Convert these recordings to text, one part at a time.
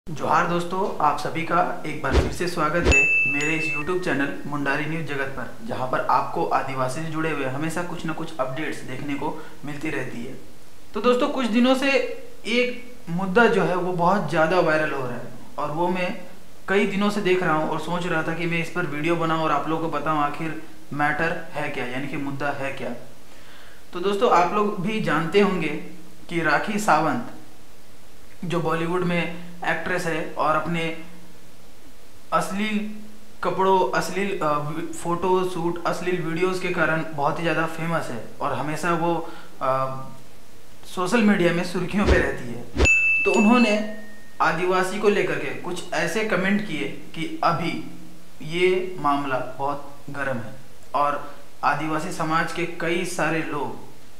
जोहार दोस्तों, आप सभी का एक बार फिर से स्वागत है मेरे इस YouTube चैनल मुंडारी न्यूज़ जगत पर, जहां पर आपको आदिवासी से जुड़े हुए हमेशा कुछ न कुछ अपडेट्स देखने को मिलती रहती है। तो दोस्तों, कुछ दिनों से एक मुद्दा जो है वो बहुत ज़्यादा वायरल हो रहा है और वो मैं कई दिनों से देख रहा हूँ और सोच रहा था कि मैं इस पर वीडियो बनाऊँ और आप लोगों को बताऊँ आखिर मैटर है क्या, यानी कि मुद्दा है क्या। तो दोस्तों, आप लोग भी जानते होंगे कि राखी सावंत जो बॉलीवुड में एक्ट्रेस है और अपने अश्लील कपड़ों, अश्लील फोटो शूट, अश्लील वीडियोस के कारण बहुत ही ज़्यादा फेमस है और हमेशा वो सोशल मीडिया में सुर्खियों पे रहती है। तो उन्होंने आदिवासी को लेकर के कुछ ऐसे कमेंट किए कि अभी ये मामला बहुत गर्म है और आदिवासी समाज के कई सारे लोग,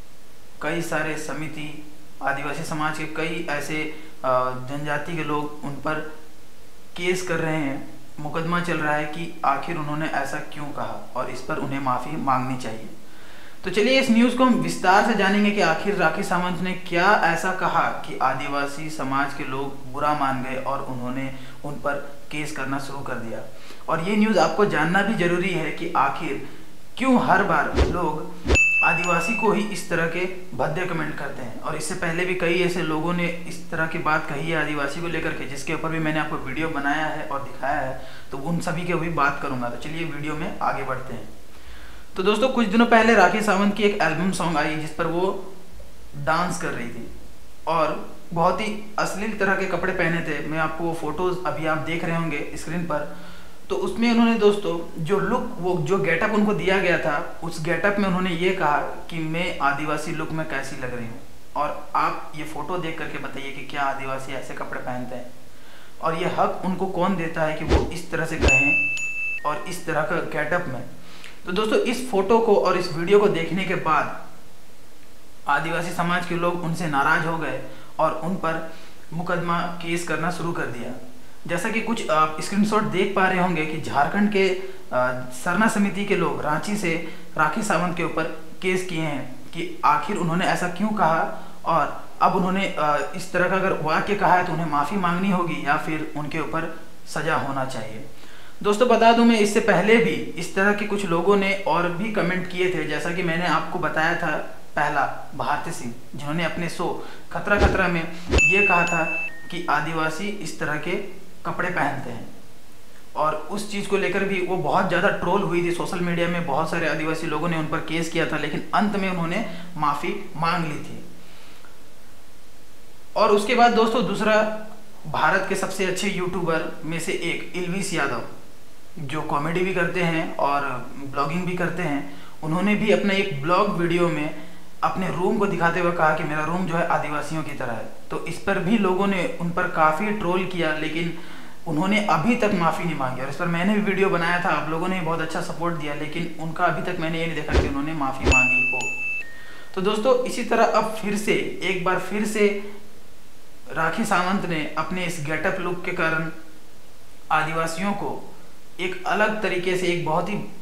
कई सारे समिति, आदिवासी समाज के कई ऐसे जनजाति के लोग उन पर केस कर रहे हैं, मुकदमा चल रहा है कि आखिर उन्होंने ऐसा क्यों कहा और इस पर उन्हें माफ़ी मांगनी चाहिए। तो चलिए इस न्यूज़ को हम विस्तार से जानेंगे कि आखिर राखी सावंत ने क्या ऐसा कहा कि आदिवासी समाज के लोग बुरा मान गए और उन्होंने उन पर केस करना शुरू कर दिया। और ये न्यूज़ आपको जानना भी जरूरी है कि आखिर क्यों हर बार लोग आदिवासी को ही इस तरह के भद्दे कमेंट करते हैं। और इससे पहले भी कई ऐसे लोगों ने इस तरह की बात कही है आदिवासी को लेकर के, जिसके ऊपर भी मैंने आपको वीडियो बनाया है और दिखाया है, तो उन सभी के भी बात करूंगा। तो चलिए वीडियो में आगे बढ़ते हैं। तो दोस्तों, कुछ दिनों पहले राखी सावंत की एक एल्बम सॉन्ग आई जिस पर वो डांस कर रही थी और बहुत ही अश्लील तरह के कपड़े पहने थे। मैं आपको वो फोटोज अभी आप देख रहे होंगे स्क्रीन पर। तो उसमें उन्होंने दोस्तों जो लुक, वो जो गेटअप उनको दिया गया था, उस गेटअप में उन्होंने ये कहा कि मैं आदिवासी लुक में कैसी लग रही हूँ। और आप ये फोटो देख करके बताइए कि क्या आदिवासी ऐसे कपड़े पहनते हैं और ये हक उनको कौन देता है कि वो इस तरह से कहें और इस तरह का गेटअप में। तो दोस्तों, इस फोटो को और इस वीडियो को देखने के बाद आदिवासी समाज के लोग उनसे नाराज हो गए और उन पर मुकदमा केस करना शुरू कर दिया। जैसा कि कुछ आप स्क्रीनशॉट देख पा रहे होंगे कि झारखंड के सरना समिति के लोग रांची से राखी सावंत के ऊपर केस किए हैं कि आखिर उन्होंने ऐसा क्यों कहा और अब उन्होंने इस तरह का अगर वाक्य कहा है तो उन्हें माफ़ी मांगनी होगी या फिर उनके ऊपर सजा होना चाहिए। दोस्तों, बता दूं, मैं इससे पहले भी इस तरह के कुछ लोगों ने और भी कमेंट किए थे। जैसा कि मैंने आपको बताया था, पहला भारती सिंह, जिन्होंने अपने शो खतरा खतरा में ये कहा था कि आदिवासी इस तरह के कपड़े पहनते हैं और उस चीज़ को लेकर भी वो बहुत ज़्यादा ट्रोल हुई थी सोशल मीडिया में। बहुत सारे आदिवासी लोगों ने उन पर केस किया था, लेकिन अंत में उन्होंने माफ़ी मांग ली थी। और उसके बाद दोस्तों, दूसरा, भारत के सबसे अच्छे यूट्यूबर में से एक इल्विस यादव, जो कॉमेडी भी करते हैं और ब्लॉगिंग भी करते हैं, उन्होंने भी अपने एक ब्लॉग वीडियो में अपने रूम को दिखाते हुए कहा कि मेरा रूम जो है आदिवासियों की तरह है। तो इस पर भी लोगों ने उन पर काफ़ी ट्रोल किया, लेकिन उन्होंने अभी तक माफ़ी नहीं मांगी। और इस पर मैंने भी वीडियो बनाया था, आप लोगों ने भी बहुत अच्छा सपोर्ट दिया, लेकिन उनका अभी तक मैंने ये नहीं देखा कि उन्होंने माफ़ी मांगी हो। तो दोस्तों, इसी तरह अब फिर से एक बार फिर से राखी सावंत ने अपने इस गेटअप लुक के कारण आदिवासियों को एक अलग तरीके से, एक बहुत ही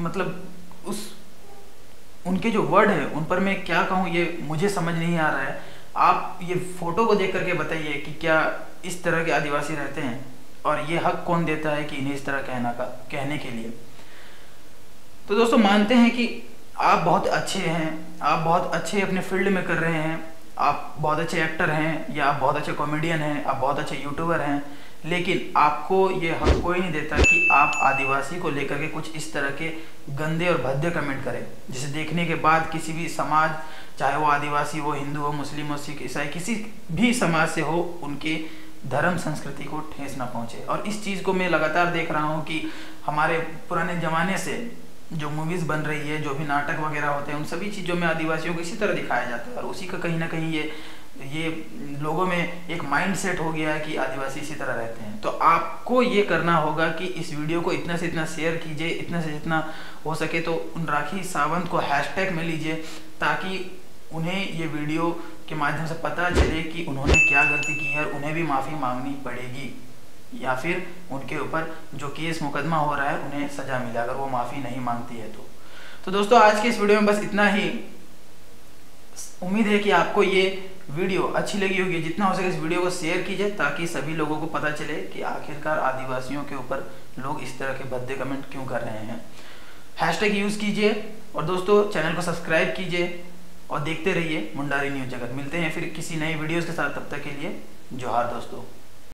उनके जो वर्ड है उन पर मैं क्या कहूँ, ये मुझे समझ नहीं आ रहा है। आप ये फोटो को देख करके बताइए कि क्या इस तरह के आदिवासी रहते हैं और ये हक कौन देता है कि इन्हें इस तरह कहने के लिए। तो दोस्तों, मानते हैं कि आप बहुत अच्छे हैं, आप बहुत अच्छे अपने फील्ड में कर रहे हैं, आप बहुत अच्छे एक्टर हैं या आप बहुत अच्छे कॉमेडियन हैं, आप बहुत अच्छे यूट्यूबर हैं, लेकिन आपको ये हक कोई नहीं देता कि आप आदिवासी को लेकर के कुछ इस तरह के गंदे और भद्दे कमेंट करें, जिसे देखने के बाद किसी भी समाज, चाहे वो आदिवासी हो, हिंदू हो, मुस्लिम हो, सिख, ईसाई, किसी भी समाज से हो, उनके धर्म संस्कृति को ठेस ना पहुंचे। और इस चीज़ को मैं लगातार देख रहा हूं कि हमारे पुराने ज़माने से जो मूवीज़ बन रही है, जो भी नाटक वगैरह होते हैं, उन सभी चीज़ों में आदिवासियों को इसी तरह दिखाया जाता है और उसी का कहीं ना कहीं ये लोगों में एक माइंड सेट हो गया है कि आदिवासी इसी तरह रहते हैं। तो आपको ये करना होगा कि इस वीडियो को इतना से इतना शेयर कीजिए, इतना से जितना हो सके तो उन राखी सावंत को हैशटैग में लीजिए, ताकि उन्हें ये वीडियो के माध्यम से पता चले कि उन्होंने क्या गलती की है और उन्हें भी माफ़ी मांगनी पड़ेगी या फिर उनके ऊपर जो केस मुकदमा हो रहा है उन्हें सज़ा मिले अगर वो माफ़ी नहीं मांगती है। तो दोस्तों, आज के इस वीडियो में बस इतना ही। उम्मीद है कि आपको ये वीडियो अच्छी लगी होगी, जितना हो सके इस वीडियो को शेयर कीजिए ताकि सभी लोगों को पता चले कि आखिरकार आदिवासियों के ऊपर लोग इस तरह के भद्दे कमेंट क्यों कर रहे हैं। हैशटैग यूज़ कीजिए और दोस्तों चैनल को सब्सक्राइब कीजिए और देखते रहिए मुंडारी न्यूज़ जगत। मिलते हैं फिर किसी नई वीडियोज़ के साथ, तब तक के लिए जोहार दोस्तों।